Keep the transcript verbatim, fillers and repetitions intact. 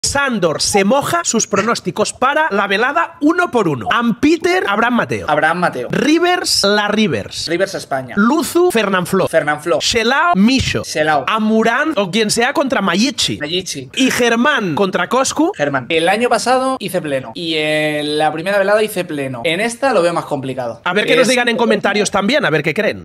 Sandor se moja sus pronósticos para la velada uno por uno. Ampeter, Abraham Mateo. Abraham Mateo. Rivers, la Rivers. Rivers España. Luzu, Fernanfloo. Fernanfloo. Shelao, Misho. Shelao. Amurán o quien sea contra Mayichi. Mayichi. Y Germán contra Coscu. Germán. El año pasado hice pleno. Y en la primera velada hice pleno. En esta lo veo más complicado. A ver qué es... nos digan en comentarios también, a ver qué creen.